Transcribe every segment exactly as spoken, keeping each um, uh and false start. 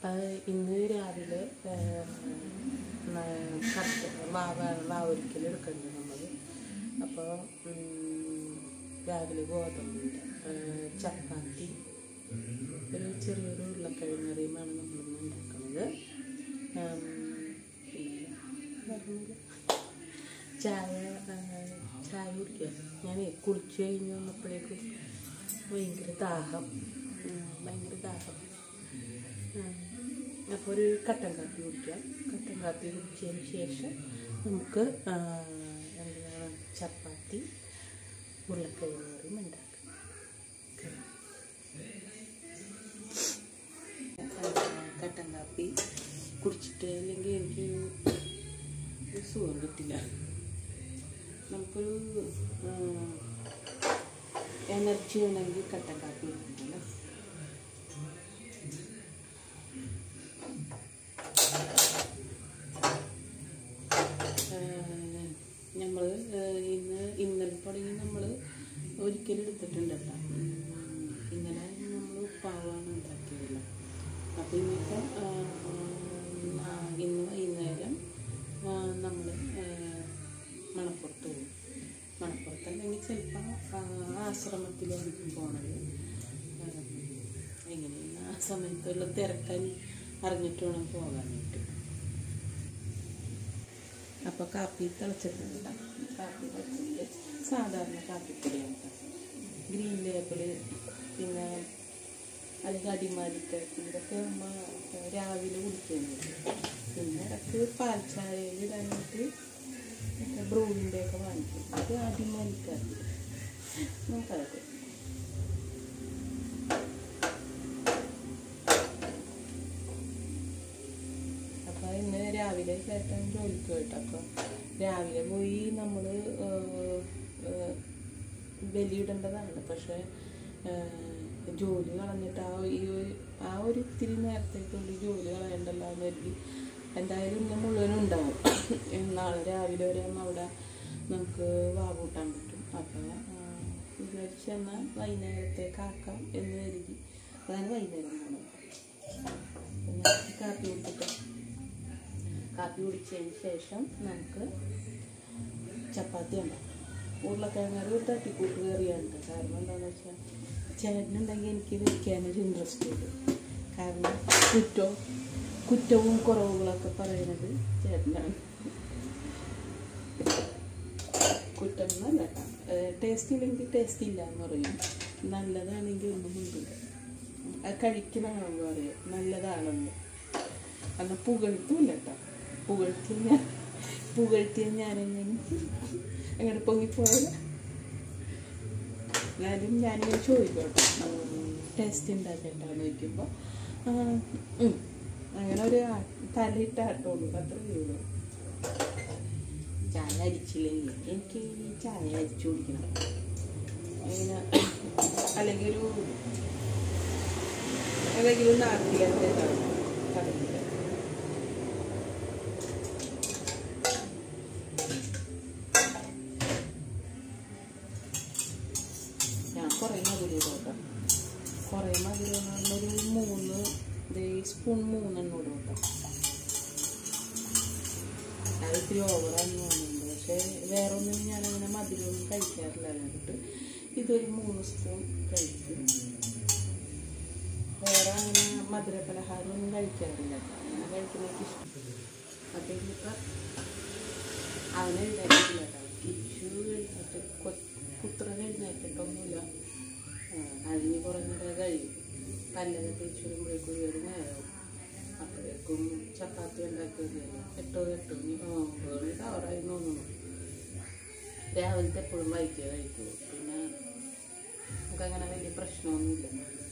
അപ്പം ഇന്ന് രാവിലെ കട്ട് മാവ മാവൊരിക്കൽ എടുക്കുന്നുണ്ട് നമ്മൾ. അപ്പോൾ രാവിലെ ഗോതമ്പിൻ്റെ ചപ്പാത്തി ഒരു ചെറിയൊരു ഉരുളക്കിഴങ്ങറിയുമാണ് നമ്മളിന്ന് ഉണ്ടാക്കുന്നത്. പിന്നെ ചായ ചായ കുടിക്കുക. ഞാൻ കുളിച്ച് കഴിഞ്ഞ് വന്നപ്പോഴേക്കും ഭയങ്കര ദാഹം ഭയങ്കര ദാഹം അപ്പോൾ ഒരു കട്ടൻ കാപ്പി കുടിക്കുക. കട്ടൻ കാപ്പി കുടിച്ചതിന് ശേഷം നമുക്ക് എന്താണ് ചപ്പാത്തി ഉരുളക്കിഴങ്ങറിയും ഉണ്ടാക്കാം. കട്ടൻ കാപ്പി കുടിച്ചിട്ട് അല്ലെങ്കിൽ എനിക്ക് സുഖം കിട്ടില്ല. നമുക്കൊരു എനർജി വേണമെങ്കിൽ കട്ടൻ കാപ്പി കുടിക്കില്ല. നമ്മൾ ഇന്ന് ഇന്നലെ തുടങ്ങി നമ്മൾ ഒരിക്കലും എടുത്തിട്ടുണ്ട് കേട്ടോ. ഇന്നലെ നമ്മൾ ഉപ്പാവാണ് ഉണ്ടാക്കിയതില്ല. അപ്പോൾ ഇന്നിപ്പോൾ ഇന്ന് വൈകുന്നേരം നമ്മൾ മണപ്പുറത്ത് പോകും. മണപ്പുറത്തല്ലെങ്കിൽ ചിലപ്പോൾ ആശ്രമത്തിലായിരിക്കും പോണത്. എങ്ങനെയാണ് ആ സമയത്തുള്ള തിരക്കാൻ അറിഞ്ഞിട്ട് വേണം പോകാനായിട്ട്. അപ്പോൾ കാപ്പി തിളച്ചിട്ടുണ്ട്. കാപ്പി തിളച്ചിട്ട് സാധാരണ കാപ്പിപ്പൊടിയാണ്, ഗ്രീൻ ലേബിൾ, പിന്നെ അല്ലെങ്കിൽ അടിമാലിക്കാപ്പി, ഇതൊക്കെ നമ്മൾ രാവിലെ കുടിക്കുന്നുണ്ട്. പിന്നെ ഇടയ്ക്ക് പാൽച്ചായയിൽ ഇടാനായിട്ട് മറ്റേ ബ്രൂവിൻ്റെ ഒക്കെ വാങ്ങിക്കും. അത് അടിമാലിക്കാപ്പി നമുക്കത്. അപ്പോൾ ഇന്ന് രാവിലെ ചേട്ടൻ ജോലിക്ക് പോയിട്ട്, അപ്പോൾ രാവിലെ പോയി നമ്മൾ ബലിയിടേണ്ടതാണ്. പക്ഷേ ജോലി കളഞ്ഞിട്ട് ആ ഈ ആ ഒരു ഇത്തിരി നേരത്തേക്കുള്ളിൽ ജോലി കളയണ്ടല്ലോ എന്ന് കരുതി എന്തായാലും ഇന്ന് മുഴുവനും ഉണ്ടാവും. നാളെ രാവിലെ വരെ അവിടെ നമുക്ക് വാവൂട്ടാൻ പറ്റും. അപ്പോൾ വിചാരിച്ച് എന്നാൽ വൈകുന്നേരത്തേക്കാക്കാം എന്ന് കരുതി അതാണ് വൈകുന്നേരം പോകണം. പിന്നെ കാപ്പി കുടിച്ചിട്ട് കാപ്പി കുടിച്ചതിന് ശേഷം നമുക്ക് ചപ്പാത്തി ഉണ്ടാക്കാം. ഉരുളക്കിഴങ്ങറി ഒരു തട്ടിക്കൂട്ട് കയറിയുണ്ട്. കാരണം എന്താണെന്ന് വെച്ചാൽ ചേട്ടനുണ്ടെങ്കിൽ എനിക്ക് വയ്ക്കാനൊരു ഇൻട്രസ്റ്റ് ഉണ്ട്. കാരണം കുറ്റവും കുറ്റവും കുറവുകളൊക്കെ പറയുന്നത് ചേട്ടനാണ്. കുറ്റം എന്നല്ല കേട്ടോ, ടേസ്റ്റ് ഇല്ലെങ്കിൽ ടേസ്റ്റ് ഇല്ല എന്ന് പറയും, നല്ലതാണെങ്കിൽ ഒന്നും ഉണ്ടില്ല. അത് കഴിക്കണമെന്ന് പറയും നല്ലതാണെന്ന്. എന്നാൽ പുകഴ്ത്തുമില്ല കേട്ടോ. പുകഴ്ത്തിയ ഞാൻ പുകഴ്ത്തിയ ഞാനെങ്ങനെ അങ്ങനെ പൊങ്ങിപ്പോയത്. എന്നാലും ഞാനിങ്ങനെ ചോദിക്കോട്ടെ ടേസ്റ്റ് ഉണ്ടാക്കേണ്ടെന്ന് ചോദിക്കുമ്പോൾ അങ്ങനെ ഒരു തലയിട്ട് ആട്ടോളൂ, അത്രയേ ഉള്ളൂ. ചായ അരിച്ചില്ലെങ്കിൽ എനിക്ക് ചായ അരിച്ചു കുടിക്കണം. അങ്ങനെ അല്ലെങ്കിൽ ഒരു ഏതെങ്കിലും നാട്ടിലത്തെ കടന്നില്ല. ഞാൻ കുറേ മധുരം ഇടോട്ടോ. കുറേ മധുരം ഒരു മൂന്ന് സ്പൂൺ മൂന്നെണ്ണം ഇടും കേട്ടോ. അത് ഇത്തിരി ഓവറാന്ന് തോന്നുന്നുണ്ട്. പക്ഷേ വേറെ ഒന്നും ഞാനങ്ങനെ മധുരമൊന്നും കഴിക്കാറില്ല. എന്നിട്ട് ഇതൊരു മൂന്ന് സ്പൂൺ കഴിക്കും. വേറെ അങ്ങനെ മധുര പലഹാരമൊന്നും കഴിക്കാറില്ല. അങ്ങനെ കഴിക്കുന്നതൊക്കെ ഇഷ്ടം. അപ്പം ഇന്നിപ്പോൾ അവനെ എഴുന്നേറ്റില്ല കേട്ടോ. കിച്ചു എഴുന്നേറ്റ് കുത്രൻ എഴുന്നേറ്റിട്ടൊന്നുമില്ല. അതിന് കുറേ നേരം കഴിയും. പല്ലൊക്കെ തേച്ച് വരുമ്പോഴേക്കും ഒരു നേരവും. അപ്പോഴേക്കും ചപ്പാത്തി ഉണ്ടാക്കിയത് എട്ടോ എട്ടോ മണി കവറായി തോന്നുന്നു. രാവിലത്തെ എപ്പോഴും വൈകിയ കഴിക്കുള്ളൂ. പിന്നെ നമുക്കങ്ങനെ വലിയ പ്രശ്നമൊന്നുമില്ല.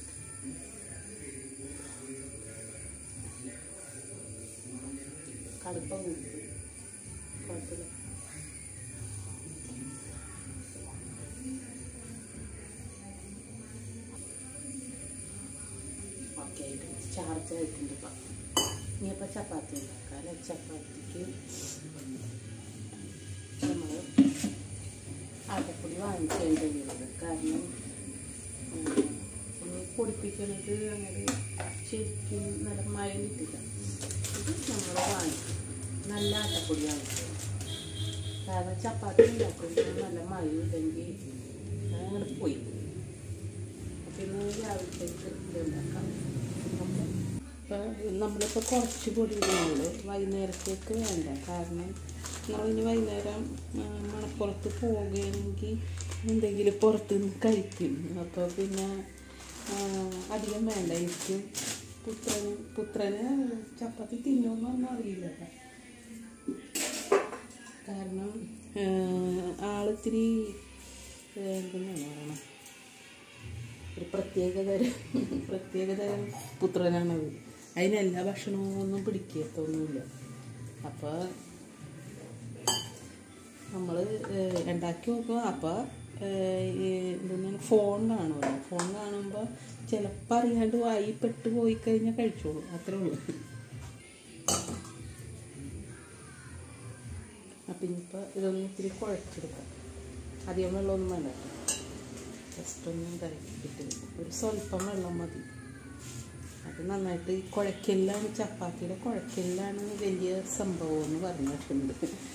കടുപ്പം കുടിക്കും, കുഴപ്പമില്ല. ഓക്കെ ആയിട്ട് ചാർജ് ആയിട്ടുണ്ട്. ഇപ്പം ഇനിയിപ്പോൾ ചപ്പാത്തി ഉണ്ടാക്കാം അല്ലെ. ചപ്പാത്തിക്ക് നമ്മൾ ആട്ടപ്പൊടി വാങ്ങിച്ചു കഴിഞ്ഞിട്ടുള്ളത്. കാരണം പൊടിപ്പിക്കുന്നത് അങ്ങനെ ശരിക്കും നല്ല മയം കിട്ടില്ല. ഇത് നമ്മൾ വാങ്ങിക്കും, നല്ല ആട്ടപ്പൊടി വാങ്ങിക്കും. കാരണം ചപ്പാത്തി ഉണ്ടാക്കുമ്പോൾ നല്ല മയം ഇല്ലെങ്കിൽ അങ്ങനെ പോയി. പിന്നെ രാവിലത്തേക്ക് ഇതുണ്ടാക്കാം. അപ്പം നമ്മളിപ്പോൾ കുറച്ച് പൊടി ഇടുന്നുള്ളൂ, വൈകുന്നേരത്തേക്ക് വേണ്ട. കാരണം നമ്മളിനി വൈകുന്നേരം മണപ്പുറത്ത് പോകുകയാണെങ്കിൽ എന്തെങ്കിലും പുറത്ത് നിന്ന് കഴിക്കും. അപ്പോൾ പിന്നെ അധികം വേണ്ട. എനിക്ക് പുത്രന് പുത്രന് ചപ്പാത്തി തിന്നുമെന്നൊന്നും അറിയില്ല. കാരണം ആളിത്തിരി എന്തെന്നാണ് പറയണം, ഒരു പ്രത്യേകതരം പ്രത്യേകതരം പുത്രനാണത്. അതിനെല്ലാ ഭക്ഷണവും ഒന്നും പിടിക്കത്തൊന്നുമില്ല. അപ്പോൾ നമ്മൾ ഉണ്ടാക്കി നോക്കുക. അപ്പോൾ എന്തെന്നാണ് ഫോൺ കാണുമല്ലോ, ഫോൺ കാണുമ്പോൾ ചിലപ്പോൾ അറിയാണ്ട് വായി പെട്ട് പോയി കഴിഞ്ഞാൽ കഴിച്ചോളൂ, അത്രേ ഉള്ളൂ. അപ്പം ഇനിയിപ്പോൾ ഇതൊന്നും ഇത്തിരി കുഴച്ചെടുക്കാം. അധികം വെള്ളമൊന്നും വേണ്ട, ജസ്റ്റ് ഒന്നും ഇതാക്കിയിട്ട് ഒരു സ്വല്പം വെള്ളം മതി. അത് നന്നായിട്ട് കുഴക്കലാണ്, ചപ്പാത്തിയുടെ കുഴക്കലാണ് വലിയ സംഭവം എന്ന് പറഞ്ഞിട്ടുണ്ട്.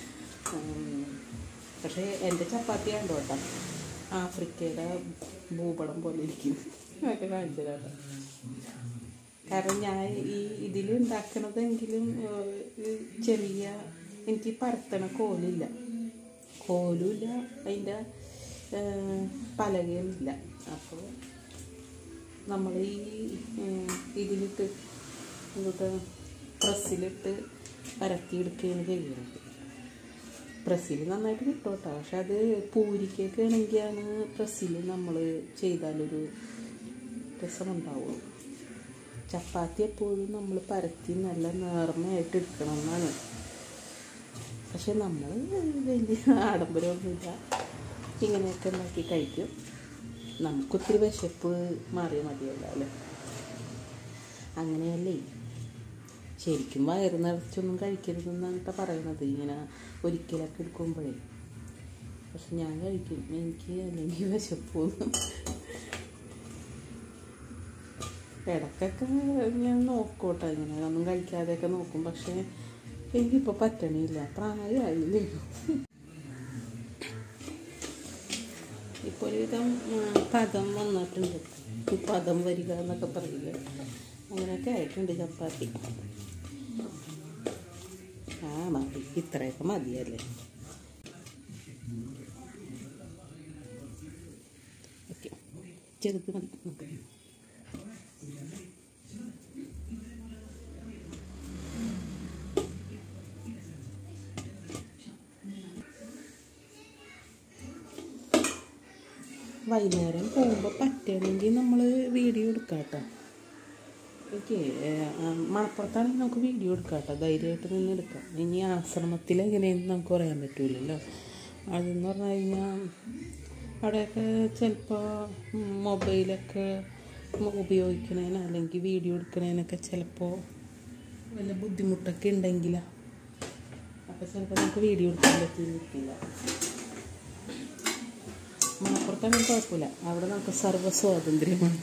പക്ഷേ എൻ്റെ ചപ്പാത്തി കണ്ടോ കേട്ടോ, ആഫ്രിക്കയുടെ ഭൂപടം പോലെ ഇരിക്കും. അതൊക്കെ കാണിച്ചു തരാം. കാരണം ഞാൻ ഈ ഇതിൽ ഉണ്ടാക്കണതെങ്കിലും ചെറിയ, എനിക്ക് പരത്തണ കോലില്ല, കോലുമില്ല, അതിൻ്റെ പലകയുമില്ല. അപ്പോൾ നമ്മൾ ഈ ഇതിലിട്ട് ഇങ്ങോട്ട് പ്രസ്സിലിട്ട് പരത്തിയെടുക്കുകയാണ് ചെയ്യുന്നത്. പ്രസ്സിൽ നന്നായിട്ട് കിട്ടും കേട്ടോ. പക്ഷെ അത് പൂരിക്കൊക്കെ ആണെങ്കിലാണ് പ്രസ്സിൽ നമ്മൾ ചെയ്താലൊരു രസമുണ്ടാവുള്ളൂ. ചപ്പാത്തി എപ്പോഴും നമ്മൾ പരത്തി നല്ല നേർമയായിട്ട് എടുക്കണം എന്നാണ്. പക്ഷെ നമ്മൾ വലിയ ആഡംബരമൊന്നുമില്ല, ഇങ്ങനെയൊക്കെ ഉണ്ടാക്കി കഴിക്കും. നമുക്കൊത്തിരി വിശപ്പ് മാറിയാൽ മതിയല്ലോ അല്ലേ. അങ്ങനെയല്ലേ, ശരിക്കും വയറ് നിറച്ചൊന്നും കഴിക്കരുതെന്നാണ് കേട്ടോ പറയണത്, ഇങ്ങനെ ഒരിക്കലൊക്കെ എടുക്കുമ്പോഴേ. പക്ഷെ ഞാൻ കഴിക്കും, എനിക്ക് അല്ലെങ്കിൽ വിശപ്പൊന്നും. ഇടയ്ക്കൊക്കെ ഞാൻ നോക്കോട്ടെ, ഇങ്ങനെ ഒന്നും കഴിക്കാതെയൊക്കെ നോക്കും. പക്ഷേ എനിക്കിപ്പോൾ പറ്റണില്ല, പ്രായമായില്ലേ. ഇപ്പോൾ ഒരുവിധം പദം വന്നിട്ടുണ്ട്, പദം വരിക എന്നൊക്കെ പറയുക, അങ്ങനെയൊക്കെ ആയിട്ടുണ്ട് ചപ്പാത്തി. ആ മതി, ഇത്രയൊക്കെ മതിയല്ലേ. ഓക്കെ, ചെറുത് മതി. വൈകുന്നേരം പോകുമ്പോൾ പറ്റണമെങ്കിൽ നമ്മൾ വീഡിയോ എടുക്കാം കേട്ടോ. ഓക്കെ, മണപ്പുറത്താണെങ്കിൽ നമുക്ക് വീഡിയോ എടുക്കാം കേട്ടോ, ധൈര്യമായിട്ട് നിന്ന് എടുക്കാം. ഇനി ആശ്രമത്തിൽ എങ്ങനെയെന്ന് നമുക്ക് പറയാൻ പറ്റില്ലല്ലോ. അതെന്ന് പറഞ്ഞു കഴിഞ്ഞാൽ അവിടെയൊക്കെ ചിലപ്പോൾ മൊബൈലൊക്കെ ഉപയോഗിക്കണേന് അല്ലെങ്കിൽ വീഡിയോ എടുക്കണേനൊക്കെ ചിലപ്പോൾ വല്ല ബുദ്ധിമുട്ടൊക്കെ ഉണ്ടെങ്കിലാണ്. അപ്പോൾ ചിലപ്പോൾ നമുക്ക് വീഡിയോ എടുക്കാൻ പറ്റിയിരിക്കില്ല. മണപ്പുറത്താണെങ്കിൽ കുഴപ്പമില്ല, അവിടെ നമുക്ക് സർവ്വ സ്വാതന്ത്ര്യമാണ്.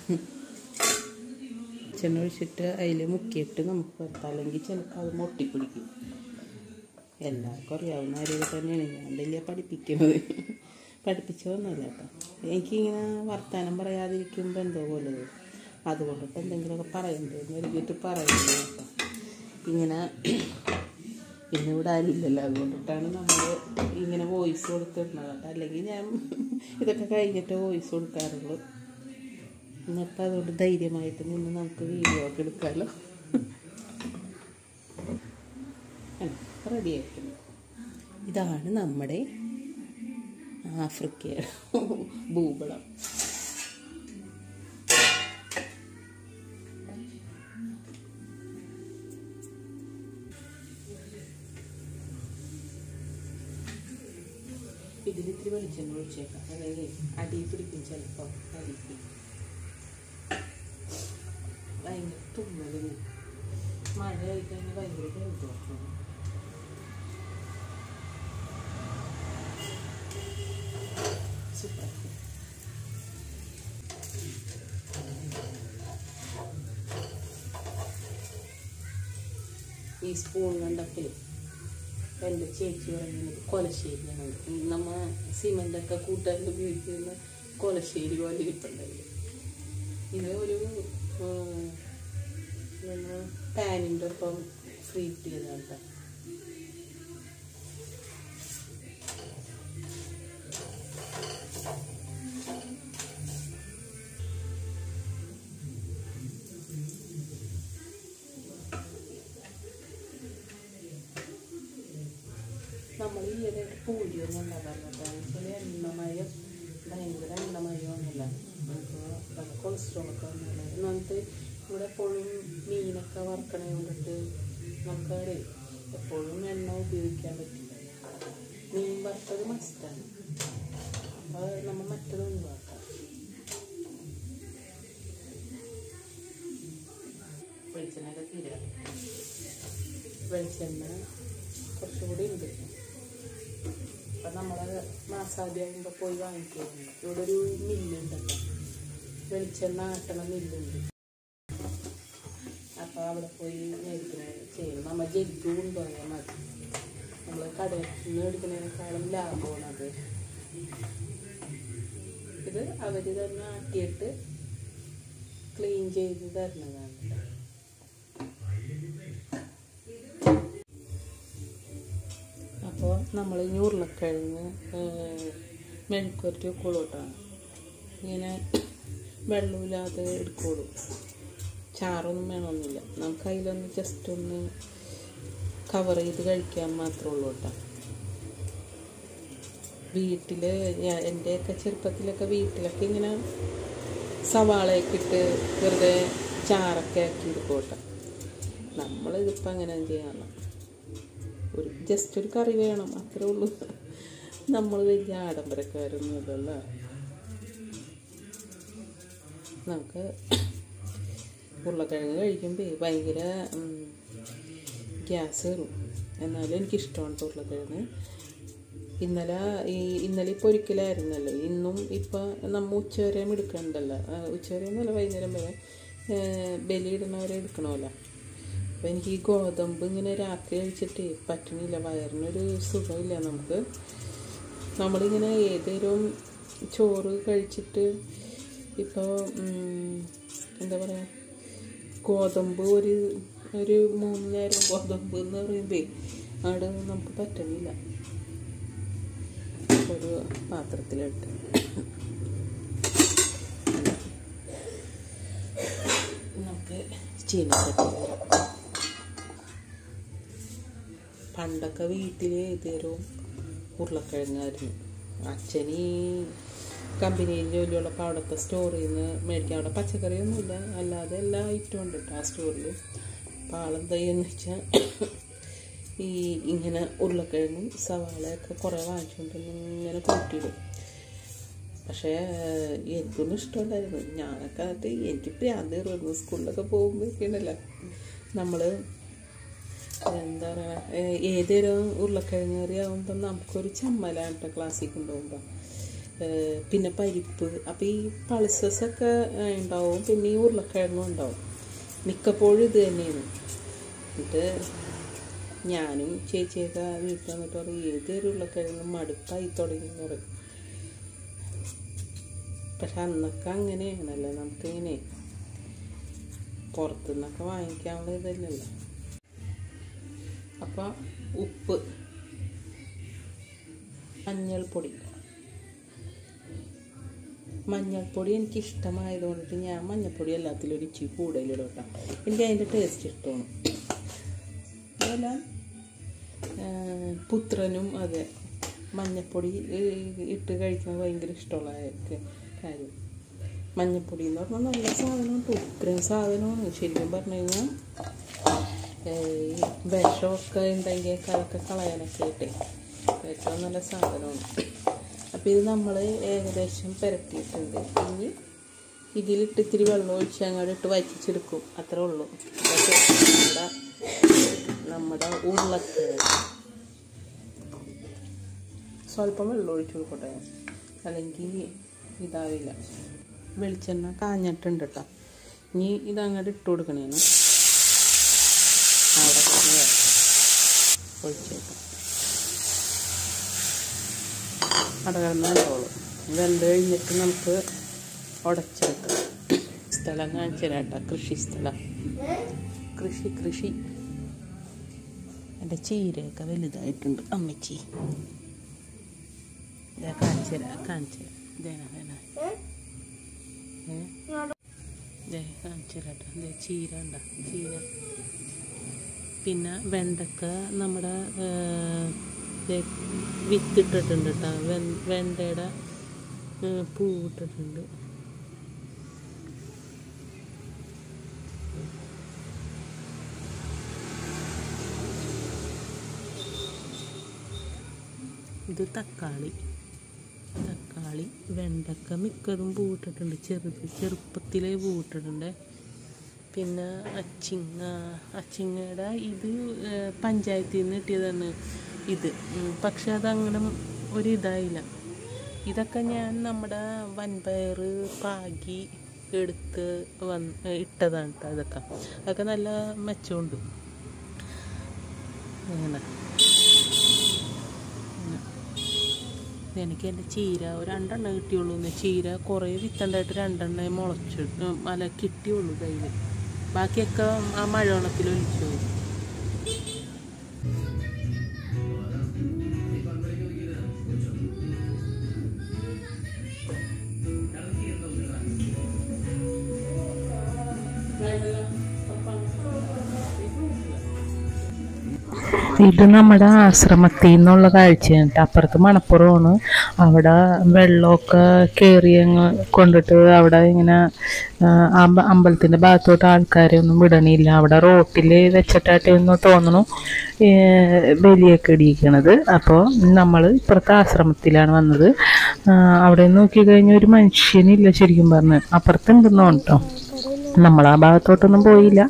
ചെണ്ണ ഒഴിച്ചിട്ട് അതിൽ മുക്കിയിട്ട് നമുക്ക് പരത്താം, അല്ലെങ്കിൽ ചിലപ്പോൾ അത് മൊട്ടിപ്പിടിക്കും. എല്ലാവർക്കും അറിയാവുന്ന കാര്യങ്ങൾ തന്നെയാണ്, ഞാൻ വലിയ പഠിപ്പിക്കുന്നത് പഠിപ്പിച്ചതൊന്നുമല്ല കേട്ടോ. എനിക്കിങ്ങനെ വർത്തമാനം പറയാതിരിക്കുമ്പോൾ എന്തോ പോലെ, അതുകൊണ്ടിട്ട് എന്തെങ്കിലുമൊക്കെ പറയണ്ടേന്ന് ഒരുക്കിയിട്ട് പറയുന്നത് കേട്ടോ. ഇങ്ങനെ ഇന്നിവിടെ ആരുമില്ലല്ലോ, അതുകൊണ്ടിട്ടാണ് നമ്മൾ ഇങ്ങനെ വോയിസ് കൊടുത്തിരുന്നത് കേട്ടോ. അല്ലെങ്കിൽ ഞാൻ ഇതൊക്കെ കഴിഞ്ഞിട്ട് വോയിസ് കൊടുക്കാറുള്ളൂ. എന്നിപ്പോൾ അതുകൊണ്ട് ധൈര്യമായിട്ട് നിന്ന് നമുക്ക് വീഡിയോ ഒക്കെ എടുക്കാമല്ലോ. റെഡി ആയിട്ടുണ്ട്. ഇതാണ് നമ്മുടെ ആഫ്രിക്കയുടെ ഭൂപടം. ഇതിലിത്തിരി വെളിച്ചെണ്ണ ഒഴിച്ചേക്കാം, അല്ലെങ്കിൽ അടി പിടിക്കും ചിലപ്പോൾ. അടിക്ക് ഭയങ്കര തുമ്മലിന്, മഴ ആയിക്കഴിഞ്ഞാൽ ഭയങ്കര ജലദോഷം. സൂപ്പർ. ഈ സ്പൂൺ കണ്ടപ്പോൾ എൻ്റെ ചേച്ചി പറയുന്നത് കൊലശ്ശേരിയാണ്. നമ്മൾ സിമെൻ്റൊക്കെ കൂട്ടാൻ ഉപയോഗിക്കുന്ന കൊലശ്ശേരി പോലെ ഇരിപ്പുണ്ടായിരുന്നു. ഇത് ഒരു പാനിൻ്റെ ഒപ്പം ഫ്രീറ്റ് ചെയ്താണ്. നമ്മൾ ഈ ഒരു പൂരിയൊന്നും ഉണ്ടാകാറുണ്ട്. ചില എണ്ണമയം ഭയങ്കര എണ്ണമയമൊന്നുമില്ല. അപ്പോൾ കൊളസ്ട്രോളൊക്കെ ഒന്നുമില്ല. ഒന്നാമത്തെ ഇവിടെ എപ്പോഴും മീനൊക്കെ വറുക്കണ കൊണ്ടിട്ട് നമുക്ക് എപ്പോഴും എണ്ണ ഉപയോഗിക്കാൻ പറ്റില്ല. മീൻ വറുത്തത് മസ്റ്റാണ്. അപ്പോൾ നമ്മൾ മറ്റത് ഒഴിവാക്കാം. വെളിച്ചെണ്ണയൊക്കെ തീരാണ്. വെളിച്ചെണ്ണ കുറച്ചുകൂടി ഉണ്ട്. അപ്പം നമ്മളെ മാസാദ്യമാകുമ്പോൾ പോയി വാങ്ങിക്കുന്നുണ്ട്. ഇവിടെ ഒരു മില്ലുണ്ടല്ലോ, വെളിച്ചെണ്ണ ആട്ടണ മില്ലുണ്ട്. അപ്പോൾ അവിടെ പോയി മേടിക്കണ ചെയ്യണം. നമ്മൾ ജഗ്ഗ് കൊണ്ടുപോയാൽ മതി. നമ്മൾ കടയിൽ നിന്ന് മേടിക്കുന്നതിനേക്കാളും ലാഭമാണ് അത്. ഇത് അവർ തന്നെ ആട്ടിയിട്ട് ക്ലീൻ ചെയ്ത് തരുന്നതാണ്. അപ്പോൾ നമ്മൾ ഇനി ഉരുളക്കിഴങ്ങ് മെഴുക്കുവരട്ടി വെക്കോളൂട്ടാണ്. ഇങ്ങനെ വെള്ളമില്ലാതെ എടുക്കോളൂ. ചാറൊന്നും വേണമെന്നില്ല. നമുക്ക് അതിലൊന്ന് ജസ്റ്റ് ഒന്ന് കവർ ചെയ്ത് കഴിക്കാൻ മാത്രമേ ഉള്ളൂ കേട്ടോ. വീട്ടിൽ എൻ്റെയൊക്കെ ചെറുപ്പത്തിലൊക്കെ വീട്ടിലൊക്കെ ഇങ്ങനെ സവാളയൊക്കെ ഇട്ട് വെറുതെ ചാറൊക്കെ ആക്കി എടുക്കോട്ടെ. നമ്മളിതിപ്പോൾ അങ്ങനെ ചെയ്യാമല്ലോ. ഒരു ജസ്റ്റ് ഒരു കറി വേണം, അത്രേ ഉള്ളൂ. നമ്മൾ വലിയ ആഡംബരക്കാരൊന്നും ഇല്ലല്ലോ. നമുക്ക് ഉരുളക്കിഴങ്ങ് കഴിക്കുമ്പോൾ ഭയങ്കര ഗ്യാസ് കയറും. എന്നാലും എനിക്കിഷ്ടമാണ് ഉരുളക്കിഴങ്ങ്. ഇന്നലെ ഈ ഇന്നലെ ഇപ്പോൾ ഒരിക്കലായിരുന്നല്ലോ. ഇന്നും ഇപ്പം നമ്മൾ ഉച്ചവരെയും എടുക്കണ്ടല്ലോ. ഉച്ചവരെ എന്നല്ല, വൈകുന്നേരം വരെ ബലിയിടുന്നവരെ എടുക്കണമല്ലോ. അപ്പോൾ എനിക്ക് ഈ ഗോതമ്പ് ഇങ്ങനെ രാത്രി കഴിച്ചിട്ട് പറ്റണില്ല. വയറിനൊരു സുഖമില്ല. നമുക്ക് നമ്മളിങ്ങനെ ഏതെങ്കിലും ചോറ് കഴിച്ചിട്ട് ഇപ്പോൾ എന്താ പറയുക, ഗോതമ്പ് ഒരു ഒരു മൂന്ന് നേരം ഗോതമ്പ് എന്ന് പറയുമ്പോൾ അവിടെ നമുക്ക് പറ്റണില്ല. ഒരു പാത്രത്തിലിട്ട് നമുക്ക് ചീനച്ചട്ടി വരാം. പണ്ടൊക്കെ വീട്ടിൽ ഏതേലും ഉരുളക്കിഴങ്ങായിരുന്നു. അച്ഛന് ഈ കമ്പനിയിൽ ജോലിയുള്ളപ്പോൾ അവിടുത്തെ സ്റ്റോറിൽ നിന്ന് മേടിക്കാൻ. അവിടെ പച്ചക്കറിയൊന്നുമില്ല, അല്ലാതെ എല്ലാ ഐറ്റവും ഉണ്ട് കേട്ടോ ആ സ്റ്റോറിൽ. അപ്പോൾ ആളെന്താ ചെയ്യുന്നത് വെച്ചാൽ ഈ ഇങ്ങനെ ഉരുളക്കിഴങ്ങും സവാളയൊക്കെ കുറേ വാങ്ങിച്ചുകൊണ്ട് ഇങ്ങനെ കൂട്ടിയിടും. പക്ഷേ എനിക്കൊന്നും ഇഷ്ടമല്ലായിരുന്നു. ഞാനൊക്കെ അത് എനിക്ക് പ്രാന്ത് കയറുമായിരുന്നു. സ്കൂളിലൊക്കെ പോകുമ്പോഴൊക്കെയാണല്ലോ നമ്മൾ എന്താ പറയുക, ഏതൊരു ഉരുളക്കിഴങ്ങ് കറി ആകുമ്പം നമുക്കൊരു ചമ്മലാണ് കേട്ടോ ക്ലാസ്സിൽ കൊണ്ടുപോകുമ്പോൾ. പിന്നെ പരിപ്പ്, അപ്പോൾ ഈ പൾസസൊക്കെ ഉണ്ടാവും. പിന്നെ ഈ ഉരുളക്കിഴങ്ങും ഉണ്ടാവും. മിക്കപ്പോഴും ഇത് തന്നെയാണ്. എന്നിട്ട് ഞാനും ചേച്ചിയൊക്കെ വീട്ടിൽ വന്നിട്ട് പറയും, ഏതൊരു ഉരുളക്കിഴങ്ങും മടുപ്പായി തുടങ്ങിയെന്ന് പറയും. പക്ഷെ അന്നൊക്കെ അങ്ങനെയാണല്ലോ, നമുക്കിങ്ങനെ പുറത്തുനിന്നൊക്കെ വാങ്ങിക്കാനുള്ള ഇതല്ലല്ലോ. അപ്പോൾ ഉപ്പ്, മഞ്ഞൾപ്പൊടി മഞ്ഞൾപ്പൊടി എനിക്ക് ഇഷ്ടമായതുകൊണ്ടിട്ട് ഞാൻ മഞ്ഞൾപ്പൊടി എല്ലാത്തിലും ഒരു ഇച്ചിരി കൂടുതലിടും കേട്ടോ. എനിക്ക് അതിൻ്റെ ടേസ്റ്റ് ഇഷ്ടമാണ്. അതുപോലെ പുത്രനും അതെ, മഞ്ഞൾപ്പൊടി ഇട്ട് കഴിക്കാൻ ഭയങ്കര ഇഷ്ടമുള്ള കാര്യം. മഞ്ഞൾപ്പൊടി എന്ന് പറഞ്ഞാൽ നല്ല സാധനമാണ്, ഉഗ്രൻ സാധനമാണ്. ശരിക്കും പറഞ്ഞു കഴിഞ്ഞാൽ വിഷമൊക്കെ ഉണ്ടെങ്കിൽ അതൊക്കെ കളയാനൊക്കെ ആയിട്ടേ ഏറ്റവും നല്ല സാധനമാണ്. അപ്പോൾ ഇത് നമ്മൾ ഏകദേശം പുരട്ടിയിട്ടുണ്ട്. ഇനി ഇതിലിട്ട് ഇത്തിരി വെള്ളം ഒഴിച്ച് അങ്ങോട്ട് ഇട്ട് വറ്റിച്ചെടുക്കും, അത്രേ ഉള്ളൂ. നമ്മുടെ നമ്മുടെ ഉരുളക്കിഴങ്ങ് സ്വല്പം വെള്ളം ഒഴിച്ച് കൊടുക്കട്ടെ, അല്ലെങ്കിൽ ഇതാവില്ല. വെളിച്ചെണ്ണ കാഞ്ഞിട്ടുണ്ട് കേട്ടോ. ഇനി ഇതങ്ങോട്ട് ഇട്ട് കൊടുക്കണേന്ന് അവിടെ ഒഴിച്ചേക്കാം. അടകടന്നുള്ളൂ. വെന്ത് കഴിഞ്ഞിട്ട് നമുക്ക് ഉടച്ചെടുക്കാം. സ്ഥലം കാണിച്ചു തരാം കേട്ടോ. കൃഷി സ്ഥലം, കൃഷി കൃഷി എൻ്റെ ചീരയൊക്കെ വലുതായിട്ടുണ്ട്. അമ്മച്ചി ഇതാ കാണിച്ചു തരാം കാണിച്ചു തരാം ഇതേനാ വേണ ഏ ഇതേ കാണിച്ചു തരാം കേട്ടോ. ഇതേ ചീര ഉണ്ടോ, ചീര. പിന്നെ വെണ്ടക്ക നമ്മുടെ വിത്തിട്ടിട്ടുണ്ട് കേട്ടോ. വെ വെണ്ടയുടെ പൂവിട്ടിട്ടുണ്ട്. ഇത് തക്കാളി, തക്കാളി വെണ്ടക്ക മിക്കതും പൂവിട്ടിട്ടുണ്ട്. ചെറുത് ചെറുപ്പത്തിലേ പൂവിട്ടിട്ടുണ്ട്. പിന്നെ അച്ചിങ്ങ, അച്ചിങ്ങയുടെ ഇത് പഞ്ചായത്തിൽ നിന്ന് കിട്ടിയതാണ് ഇത്. പക്ഷെ അതങ്ങനെ ഒരിതായില്ല. ഇതൊക്കെ ഞാൻ നമ്മുടെ വൻപയർ പാകി എടുത്ത് വന്ന് ഇട്ടതാണ് കേട്ടോ. അതൊക്കെ അതൊക്കെ നല്ല മെച്ചമുണ്ട്. അങ്ങനെ എനിക്ക് എൻ്റെ ചീര ഒരു രണ്ടെണ്ണം കിട്ടിയുള്ളൂ. ചീര കുറേ വിത്തണ്ടായിട്ട് രണ്ടെണ്ണം മുളച്ചു അല്ല കിട്ടിയുള്ളൂ കയ്യിൽ. ബാക്കിയൊക്കെ ആ മഴവെള്ളത്തിൽ ഒലിച്ചു പോയി. ഇത് നമ്മുടെ ആശ്രമത്തിൽ നിന്നുള്ള കാഴ്ചയാണ്. അപ്പുറത്ത് മണപ്പുറമാണ്. അവിടെ വെള്ളമൊക്കെ കയറി അങ്ങ് കൊണ്ടിട്ട് അവിടെ ഇങ്ങനെ അമ്പലത്തിൻ്റെ ഭാഗത്തോട്ട് ആൾക്കാരെ ഒന്നും വിടണില്ല. അവിടെ റോട്ടിൽ വെച്ചിട്ടായിട്ടെന്ന് തോന്നണു ബലിയൊക്കെ ഇടിയിക്കണത്. അപ്പോൾ നമ്മൾ ഇപ്പുറത്തെ ആശ്രമത്തിലാണ് വന്നത്. അവിടെ നോക്കി കഴിഞ്ഞാൽ ഒരു മനുഷ്യനില്ല ശരിക്കും പറഞ്ഞ്. അപ്പുറത്തുണ്ടെന്നോ കേട്ടോ. നമ്മൾ ആ ഭാഗത്തോട്ടൊന്നും പോയില്ല.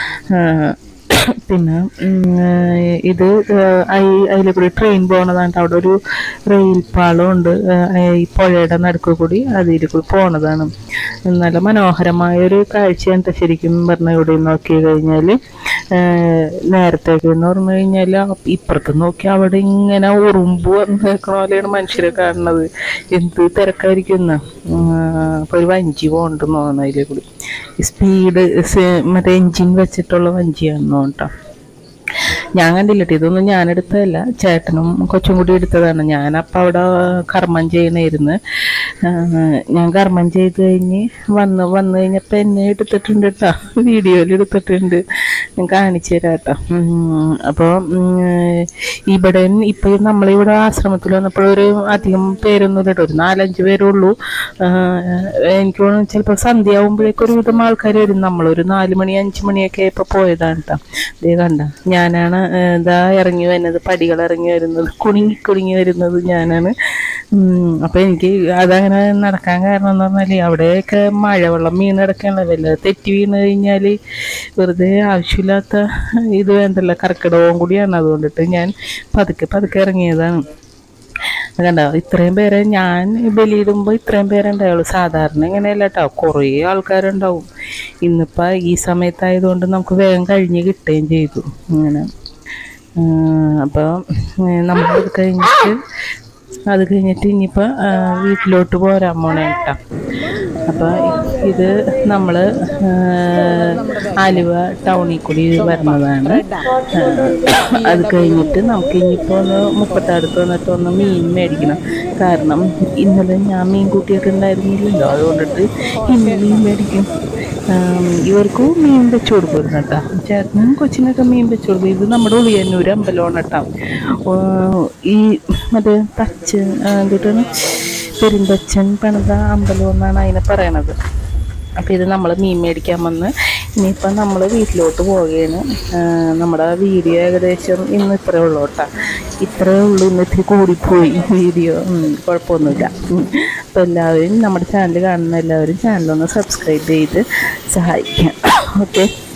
പിന്നെ ഇത് അതിൽ കൂടി ട്രെയിൻ പോണതാണ്. അവിടെ ഒരു റെയിൽ പാളമുണ്ട് ഈ പുഴയുടെ നടുക്ക് കൂടി, അതിൽ കൂടി പോണതാണ്. നല്ല മനോഹരമായൊരു കാഴ്ചയാണ് ശരിക്കും പറഞ്ഞാൽ. ഇവിടെ നോക്കി കഴിഞ്ഞാൽ നേരത്തേക്ക് എന്ന് പറഞ്ഞു കഴിഞ്ഞാൽ ഇപ്പുറത്ത് നോക്കി അവിടെ ഇങ്ങനെ ഉറുമ്പ് വന്ന് നിൽക്കണ പോലെയാണ് മനുഷ്യരെ കാണുന്നത്. എന്ത് തിരക്കായിരിക്കുന്ന. അപ്പോൾ ഒരു വഞ്ചി പോകണ്ടെന്ന് തോന്നുന്നു അതിലെ കൂടി. സ്പീഡ് മറ്റേ എൻജിൻ വെച്ചിട്ടുള്ള വഞ്ചിയാണെന്നോ കേട്ടോ. ഞാൻ കണ്ടില്ലട്ടോ, ഇതൊന്നും ഞാനെടുത്തതല്ല, ചേട്ടനും കൊച്ചും കൂടി എടുത്തതാണ്. ഞാനപ്പം അവിടെ കർമ്മം ചെയ്യണമായിരുന്നു. ഞാൻ കർമ്മം ചെയ്ത് കഴിഞ്ഞ് വന്ന് വന്നു കഴിഞ്ഞപ്പോൾ എന്നെ എടുത്തിട്ടുണ്ട് കേട്ടോ, വീഡിയോയിൽ എടുത്തിട്ടുണ്ട്. ഞാൻ കാണിച്ചു തരാം കേട്ടോ. അപ്പോൾ ഇവിടെ ഇപ്പം നമ്മളിവിടെ ആശ്രമത്തിൽ വന്നപ്പോൾ ഒരു അധികം പേരൊന്നും ഇല്ല കേട്ടോ, ഒരു നാലഞ്ച് പേരുള്ളൂ. എനിക്ക് തോന്നുന്നു ചിലപ്പോൾ സന്ധ്യ ആകുമ്പോഴേക്കും ഒരുവിധം ആൾക്കാർ വരും. നമ്മളൊരു നാല് മണി അഞ്ച് മണിയൊക്കെ ഇപ്പോൾ പോയതാണ് കേട്ടോ. ഇതേ കണ്ട ഞാനാണ് ഇതാ ഇറങ്ങി വരുന്നത്, പടികൾ ഇറങ്ങി വരുന്നത്, കുണുങ്ങി കുണുങ്ങി വരുന്നത് ഞാനാണ്. അപ്പം എനിക്ക് അതങ്ങനെ നടക്കാൻ കാരണം എന്ന് പറഞ്ഞാൽ അവിടെയൊക്കെ മഴവെള്ളം വീണ് കിടക്കാനുള്ള വല്ല തെറ്റി വീണ് കഴിഞ്ഞാൽ വെറുതെ ആവശ്യമില്ലാത്ത ഇത് വേണ്ടല്ലോ, കർക്കിടകവും കൂടിയാണ്. അതുകൊണ്ടിട്ട് ഞാൻ പതുക്കെ പതുക്കെ ഇറങ്ങിയതാണ്. കണ്ടോ, ഇത്രയും പേരെ ഞാൻ ബലിയിടുമ്പോൾ ഇത്രയും പേരുണ്ടാവുള്ളൂ. സാധാരണ ഇങ്ങനെയല്ല കേട്ടോ, കുറേ ആൾക്കാരുണ്ടാവും. ഇന്നിപ്പോൾ ഈ സമയത്തായതുകൊണ്ട് നമുക്ക് വേഗം കഴിഞ്ഞ് കിട്ടുകയും ചെയ്തു. അങ്ങനെ അപ്പോൾ നമ്മളത് കഴിഞ്ഞിട്ട് അത് കഴിഞ്ഞിട്ട് ഇനിയിപ്പോൾ വീട്ടിലോട്ട് പോരാൻ പോണേ കേട്ടോ. അപ്പോൾ ഇത് നമ്മൾ ആലുവ ടൗണിൽ കൂടി വരുന്നതാണ്. അത് കഴിഞ്ഞിട്ട് നമുക്ക് ഇനിയിപ്പോൾ ഒന്ന് മുപ്പത്തടുത്ത് വന്നിട്ട് ഒന്ന് മീൻ മേടിക്കണം. കാരണം ഇന്നലെ ഞാൻ മീൻ കൂട്ടിയൊക്കെ ഉണ്ടായിരുന്നില്ലല്ലോ, അതുകൊണ്ടിട്ട് ഇന്ന് മീൻ മേടിക്കും. ഇവർക്കും മീൻ വെച്ച് കൊടുക്കും കേട്ടോ. ചേട്ടനും കൊച്ചിനൊക്കെ മീൻ വെച്ച് കൊടുക്കും. ഇത് നമ്മുടെ ഉളിയന്നൂർ അമ്പലമാണ് കേട്ടോ. ഈ മറ്റേ തച്ച് എന്തിട്ടാണ് പെരുന്തച്ചൻ പണിത അമ്പലം എന്നാണ് അതിനെ പറയണത്. അപ്പോൾ ഇത് നമ്മൾ മീൻ മേടിക്കാൻ വന്ന് ഇനിയിപ്പം നമ്മൾ വീട്ടിലോട്ട് പോവുകയാണ്. നമ്മുടെ വീഡിയോ ഏകദേശം ഇന്ന് ഇത്രയേ ഉള്ളൂ കേട്ടോ. ഇത്രയേ ഉള്ളൂ, ഇന്ന് ഇത്തിരി കൂടിപ്പോയി വീഡിയോ. കുഴപ്പമൊന്നുമില്ല. അപ്പോൾ എല്ലാവരും നമ്മുടെ ചാനൽ കാണുന്ന എല്ലാവരും ചാനലൊന്ന് സബ്സ്ക്രൈബ് ചെയ്ത് സഹായിക്കാം. ഓക്കെ.